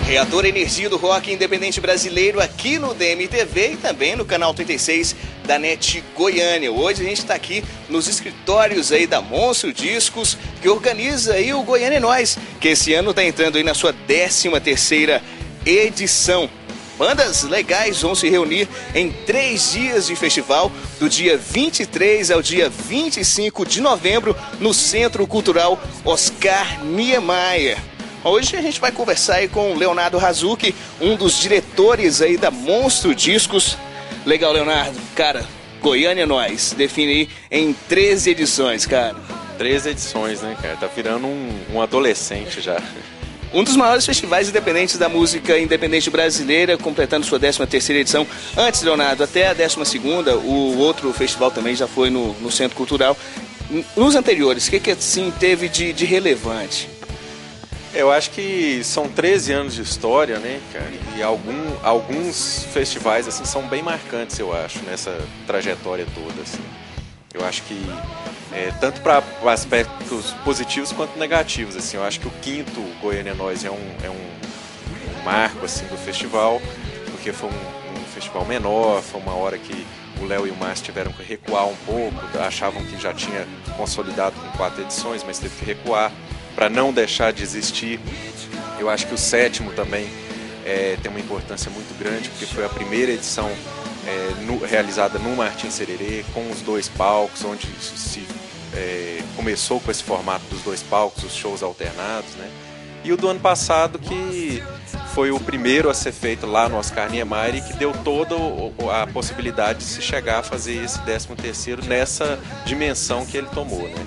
Reator Energia do Rock Independente Brasileiro aqui no DMTV e também no canal 36 da NET Goiânia. Hoje a gente está aqui nos escritórios aí da Monstro Discos, que organiza aí o Goiânia é Nós, que esse ano está entrando aí na sua 13ª edição. Bandas legais vão se reunir em 3 dias de festival, do dia 23 ao dia 25 de novembro, no Centro Cultural Oscar Niemeyer. Hoje a gente vai conversar aí com o Leonardo Razucchi, um dos diretores aí da Monstro Discos. Legal, Leonardo. Cara, Goiânia é Nós, define aí em 13 edições, cara. 13 edições, né, cara? Tá virando um adolescente já. Um dos maiores festivais independentes da música independente brasileira, completando sua 13ª edição. Antes, Leonardo, até a 12ª, o outro festival também já foi no Centro Cultural. Nos anteriores, o que assim teve de relevante? Eu acho que são 13 anos de história, né, cara? E alguns festivais, assim, são bem marcantes, eu acho, nessa trajetória toda, assim. Eu acho que, tanto para aspectos positivos quanto negativos, assim. Eu acho que o 5º Goiânia é Nós é um marco, assim, do festival, porque foi um festival menor, foi uma hora que o Léo e o Márcio tiveram que recuar um pouco, achavam que já tinha consolidado com 4 edições, mas teve que recuar para não deixar de existir. Eu acho que o 7º também tem uma importância muito grande, porque foi a primeira edição realizada no Martim Sererê, com os 2 palcos, onde se começou com esse formato dos 2 palcos, os shows alternados, né? E o do ano passado, que foi o primeiro a ser feito lá no Oscar Niemeyer e que deu toda a possibilidade de se chegar a fazer esse 13º nessa dimensão que ele tomou, né?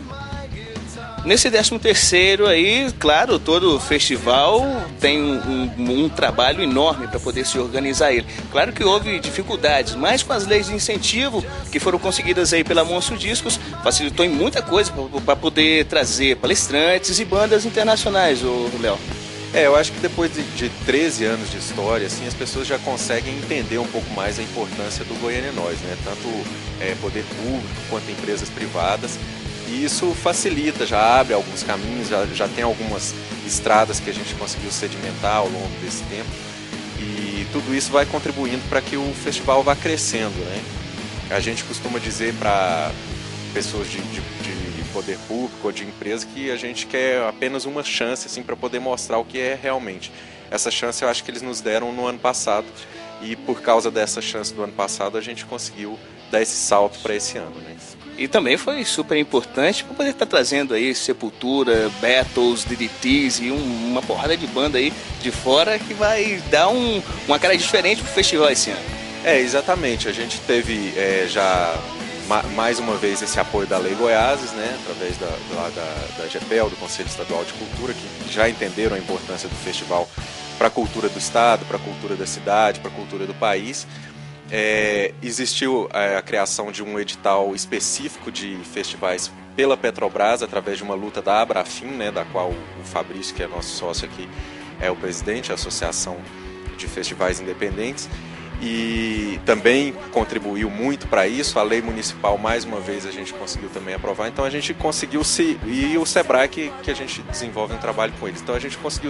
Nesse 13º aí, claro, todo festival tem um trabalho enorme para poder se organizar ele. Claro que houve dificuldades, mas com as leis de incentivo que foram conseguidas aí pela Monstro Discos, facilitou em muita coisa para poder trazer palestrantes e bandas internacionais, Léo. Eu acho que depois de 13 anos de história, assim, as pessoas já conseguem entender um pouco mais a importância do Goiânia é Nós, né? Tanto poder público quanto empresas privadas. E isso facilita, já abre alguns caminhos, já tem algumas estradas que a gente conseguiu sedimentar ao longo desse tempo. E tudo isso vai contribuindo para que o festival vá crescendo, né? A gente costuma dizer para pessoas de poder público ou de empresa que a gente quer apenas uma chance assim, para poder mostrar o que é realmente. Essa chance eu acho que eles nos deram no ano passado. E por causa dessa chance do ano passado, a gente conseguiu dar esse salto para esse ano, né? E também foi super importante para poder estar trazendo aí Sepultura, Battles, DDTs e uma porrada de banda aí de fora que vai dar uma cara diferente pro festival esse ano. Exatamente. A gente teve já mais uma vez esse apoio da Lei Goiáses, né, através da GEPEL, do Conselho Estadual de Cultura, que já entenderam a importância do festival para a cultura do estado, para a cultura da cidade, para a cultura do país. Existiu a criação de um edital específico de festivais pela Petrobras, através de uma luta da Abrafim, né, da qual o Fabrício, que é nosso sócio aqui, é o presidente da Associação de Festivais Independentes, e também contribuiu muito para isso. A lei municipal, mais uma vez, a gente conseguiu também aprovar, então a gente conseguiu e o Sebrae, que a gente desenvolve um trabalho com eles, então a gente conseguiu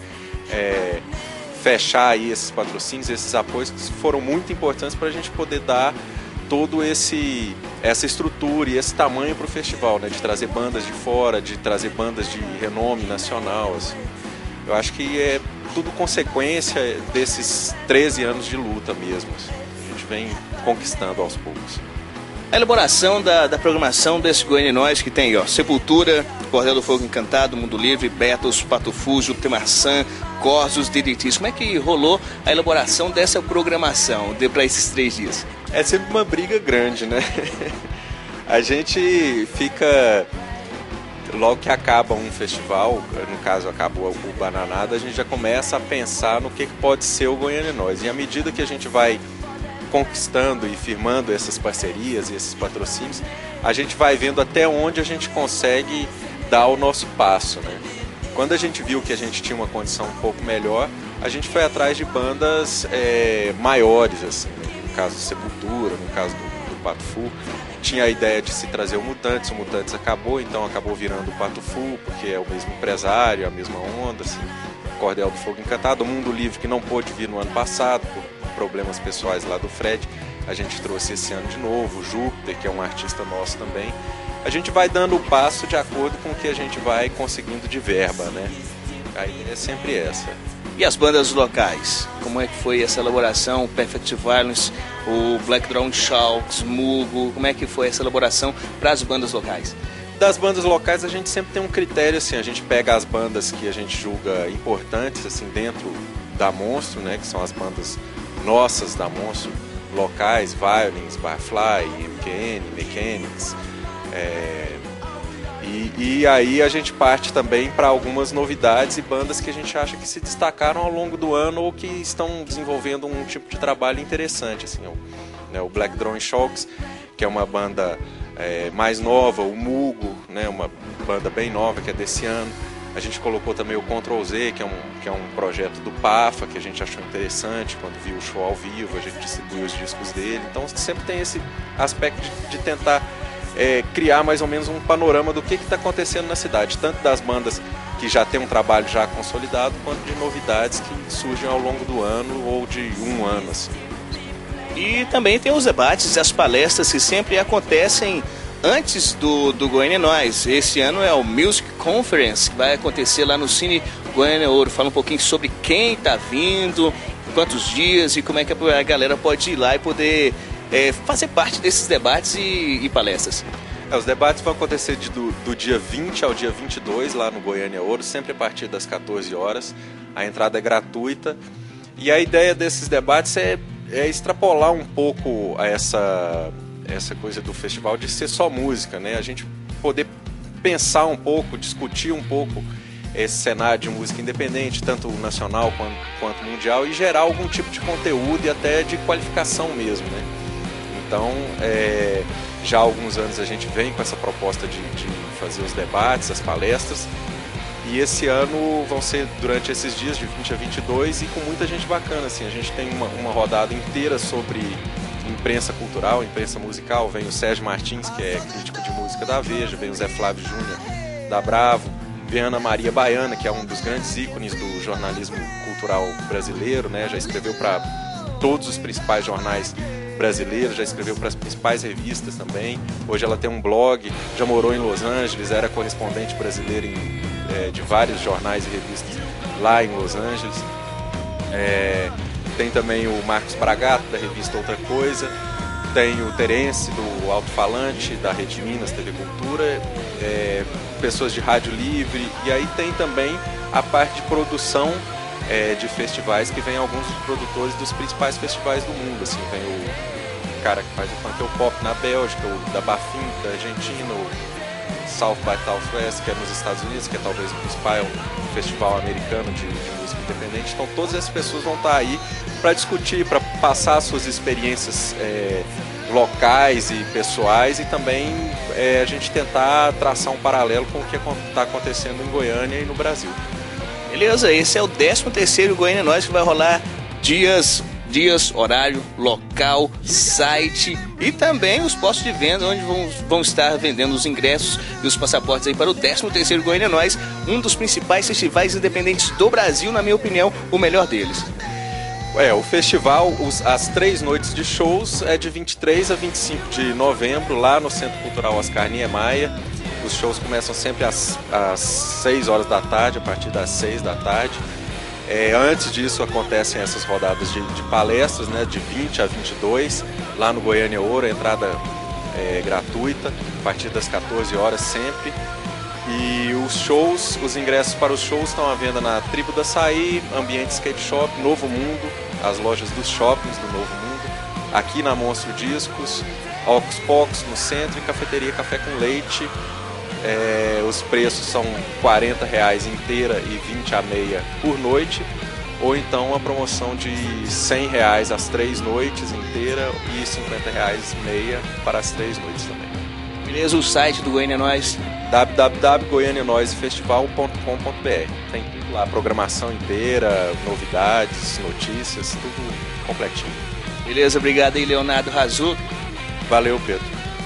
fechar aí esses patrocínios, esses apoios que foram muito importantes para a gente poder dar todo essa estrutura e esse tamanho para o festival, né? De trazer bandas de fora, de trazer bandas de renome nacional, assim. Eu acho que é tudo consequência desses 13 anos de luta mesmo, assim. A gente vem conquistando aos poucos. A elaboração da programação desse Goiânia é Nós, que tem Sepultura, Cordel do Fogo Encantado, Mundo Livre, Battles, Pato Fu, Júpiter Maçã, Corsos, DDTs. Como é que rolou a elaboração dessa programação para esses 3 dias? É sempre uma briga grande, né? A gente fica... Logo que acaba um festival, no caso acabou o Bananada, a gente já começa a pensar no que pode ser o Goiânia é Nós. E à medida que a gente vai conquistando e firmando essas parcerias e esses patrocínios, a gente vai vendo até onde a gente consegue dar o nosso passo, né? Quando a gente viu que a gente tinha uma condição um pouco melhor, a gente foi atrás de bandas maiores, assim, né? No caso do Sepultura, no caso do Pato Fu. Tinha a ideia de se trazer o Mutantes acabou, então acabou virando o Pato Fu, porque é o mesmo empresário, a mesma onda, assim. Cordel do Fogo Encantado. O Mundo Livre, que não pôde vir no ano passado, por problemas pessoais lá do Fred, a gente trouxe esse ano de novo. O Júpiter, que é um artista nosso também. A gente vai dando o passo de acordo com o que a gente vai conseguindo de verba, né? A ideia é sempre essa. E as bandas locais? Como é que foi essa elaboração? O Perfect Violence, o Black Drone Sharks, Mugo, como é que foi essa elaboração para as bandas locais? Das bandas locais a gente sempre tem um critério, assim, a gente pega as bandas que a gente julga importantes, assim, dentro da Monstro, né, que são as bandas nossas da Monstro, locais, Violence, Barfly, MQN, Mechanics, e aí a gente parte também para algumas novidades e bandas que a gente acha que se destacaram ao longo do ano ou que estão desenvolvendo um tipo de trabalho interessante, assim, o Black Drone Sharks, que é uma banda mais nova, o Mugo, né, uma banda bem nova que é desse ano. A gente colocou também o Ctrl Z, que é um projeto do Pafa, que a gente achou interessante quando viu o show ao vivo, a gente distribuiu os discos dele. Então sempre tem esse aspecto de tentar criar mais ou menos um panorama do que está acontecendo na cidade, tanto das bandas que já tem um trabalho já consolidado, quanto de novidades que surgem ao longo do ano ou de um ano, assim. E também tem os debates e as palestras que sempre acontecem antes do Goiânia Nós. Esse ano é o Music Conference, que vai acontecer lá no Cine Goiânia Ouro. Fala um pouquinho sobre quem está vindo, quantos dias e como é que a galera pode ir lá e poder fazer parte desses debates e palestras. Os debates vão acontecer do dia 20 ao dia 22 lá no Goiânia Ouro, sempre a partir das 14 horas. A entrada é gratuita. E a ideia desses debates é extrapolar um pouco essa coisa do festival de ser só música, né? A gente poder pensar um pouco, discutir um pouco esse cenário de música independente, tanto nacional quanto mundial, e gerar algum tipo de conteúdo e até de qualificação mesmo, né? Então, já há alguns anos a gente vem com essa proposta de fazer os debates, as palestras, e esse ano vão ser durante esses dias, de 20 a 22, e com muita gente bacana, assim. A gente tem uma rodada inteira sobre imprensa cultural, imprensa musical. Vem o Sérgio Martins, que é crítico de música da Veja, vem o Zé Flávio Júnior, da Bravo, vem a Ana Maria Baiana, que é um dos grandes ícones do jornalismo cultural brasileiro, né? Já escreveu para todos os principais jornais brasileiros, já escreveu para as principais revistas também. Hoje ela tem um blog, já morou em Los Angeles, era correspondente brasileira de vários jornais e revistas lá em Los Angeles. Tem também o Marcos Bragato, da revista Outra Coisa. Tem o Terence, do Alto Falante, da Rede Minas, TV Cultura. Pessoas de rádio livre. E aí tem também a parte de produção de festivais, que vem alguns dos produtores dos principais festivais do mundo. Assim, vem o cara que faz o Funkel Pop na Bélgica, o da Bafim, da Argentina, o South by Southwest, que é nos Estados Unidos, que é talvez o principal festival americano de música independente. Então todas essas pessoas vão estar aí para discutir, para passar suas experiências locais e pessoais, e também a gente tentar traçar um paralelo com o que está acontecendo em Goiânia e no Brasil. Beleza, esse é o 13º Goiânia Nós, que vai rolar dias, horário, local, site e também os postos de venda onde vão estar vendendo os ingressos e os passaportes aí para o 13º Goiânia Nós, um dos principais festivais independentes do Brasil, na minha opinião, o melhor deles. O festival, as 3 noites de shows é de 23 a 25 de novembro, lá no Centro Cultural Oscar Niemeyer. Os shows começam sempre às 6 horas da tarde, a partir das 6 da tarde. Antes disso acontecem essas rodadas de palestras, né, de 20 a 22, lá no Goiânia Ouro. A entrada é gratuita, a partir das 14 horas sempre. E os ingressos para os shows estão à venda na Tribo da Açaí, Ambiente Skate Shop, Novo Mundo, as lojas dos shoppings do Novo Mundo, aqui na Monstro Discos, Ocus Pocus no centro e Cafeteria Café com Leite. Os preços são R$40 inteira e 20 a meia por noite, ou então a promoção de R$100 as 3 noites inteira e R$50 meia para as 3 noites também. Beleza, o site do Goiânia Nós? www.goianianoisefestival.com.br. Tem tudo lá, programação inteira, novidades, notícias, tudo completinho. Beleza, obrigado aí, Leonardo Razu. Valeu, Pedro.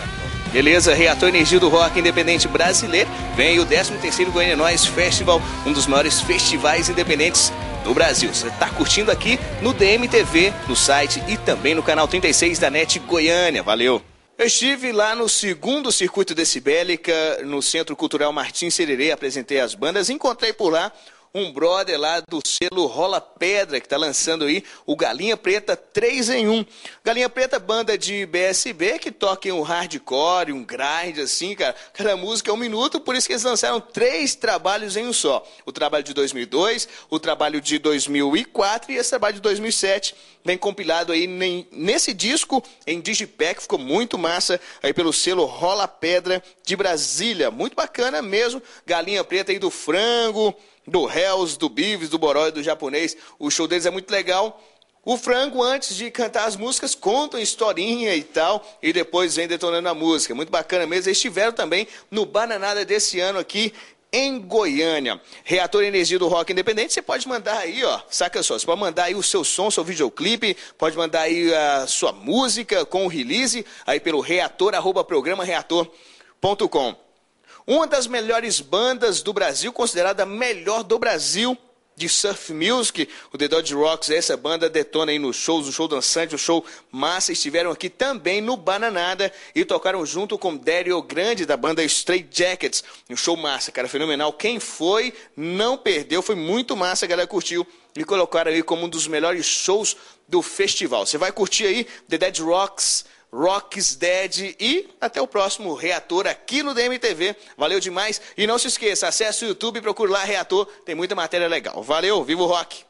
Beleza, Reator Energia do Rock Independente Brasileiro. Vem aí o 13º Goiânia Noise Festival, um dos maiores festivais independentes do Brasil. Você está curtindo aqui no DMTV, no site e também no canal 36 da NET Goiânia. Valeu! Eu estive lá no 2º Circuito Decibélica, no Centro Cultural Martins Sererê, apresentei as bandas e encontrei por lá um brother lá do selo Rola Pedra, que está lançando aí o Galinha Preta 3 em 1. Galinha Preta, banda de BSB, que toca um hardcore, um grind, assim, cara. Cada música é 1 minuto, por isso que eles lançaram 3 trabalhos em um só. O trabalho de 2002, o trabalho de 2004 e esse trabalho de 2007. Vem compilado aí nesse disco, em Digipack, ficou muito massa, aí pelo selo Rola Pedra de Brasília. Muito bacana mesmo. Galinha Preta aí do Frango, do Hells, do Bives, do Boró e do Japonês. O show deles é muito legal. O Frango, antes de cantar as músicas, conta uma historinha e tal, e depois vem detonando a música. Muito bacana mesmo. Eles estiveram também no Bananada desse ano aqui em Goiânia. Reator Energia do Rock Independente, você pode mandar aí, ó, saca só, você pode mandar aí o seu som, seu videoclipe, pode mandar aí a sua música com o release, aí pelo reator, @programareator.com. Uma das melhores bandas do Brasil, considerada a melhor do Brasil de surf music, o The Dodge Rocks, essa banda detona aí nos shows, o show dançante, o show massa, estiveram aqui também no Bananada e tocaram junto com Dario Grande, da banda Straight Jackets, um show massa, cara, fenomenal. Quem foi, não perdeu, foi muito massa, a galera curtiu e colocaram aí como um dos melhores shows do festival. Você vai curtir aí The Dead Rocks, Rocks Dead e até o próximo Reator aqui no DMTV. Valeu demais e não se esqueça, acesse o YouTube e procure lá Reator, tem muita matéria legal. Valeu, viva o rock!